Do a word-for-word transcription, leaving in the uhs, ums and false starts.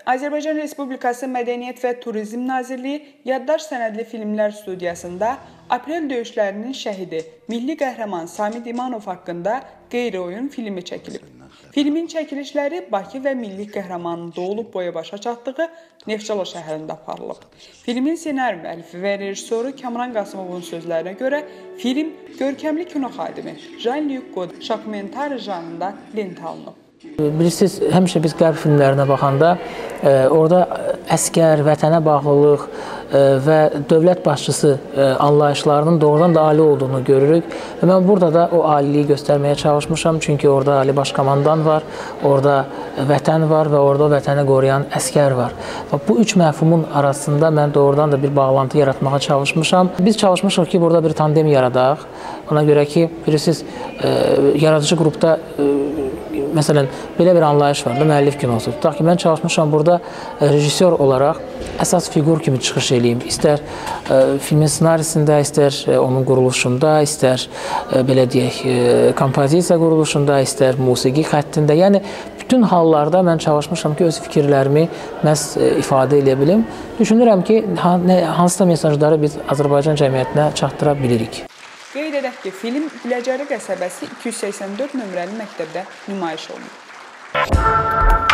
Azərbaycan Respublikası Mədəniyyət və Turizm Nazirliyi Yaddaş Sənədli Filmlər Studiyasında Aprel döyüşlərinin şəhidi, milli qəhrəman Samid İmanov haqqında qeyri-oyun filmi çəkilib. Filmin çəkilişləri Bakı və milli qəhrəmanın doğulub boya başa çatdığı Neftçala şəhərində aparılıb. Filmin ssenari müəllifi və rejissoru Kamran Qasımovun sözlərinə görə film görkəmli kino xadimi Jean-Luc Godard dokumentar janrında lentə alınıb. Bilirsiniz, həmişə biz qərb filmlərinə baxanda e, orada əskər, vətənə bağlılıq e, və dövlət başçısı e, anlayışlarının doğrudan da ali olduğunu görürük. Və mən burada da o aliliyi göstərməyə çalışmışam. Çünki orada Ali Başkomandan var, orada vətən var və orada o vətəni qoruyan əskər var. Və bu üç məfhumun arasında mən doğrudan da bir bağlantı yaratmağa çalışmışam. Biz çalışmışıq ki, burada bir tandem yaradaq. Ona görə ki, bilirsiniz, e, yaradıcı qrupda e, məsələn, belə bir anlayış var da, müəllif kinosu. Tutaq ki, mən çalışmışam burada rejissor olaraq əsas fiqur kimi çıxış eləyim. İstər e, filmin ssenarisində, istər e, onun quruluşunda, istər e, belə deyək, e, kompozisiya quruluşunda, istər musiqi xəttində. Yəni, bütün hallarda mən çalışmışam ki, öz fikirlərimi məhz e, ifadə edə bilim. Düşünürəm ki, hansısa mesajları biz Azərbaycan cəmiyyətinə çatdıra bilirik. Qeyd edək ki, film Biləcəri qəsəbəsi iki yüz səksən dörd nömrəli məktəbdə nümayiş olunub.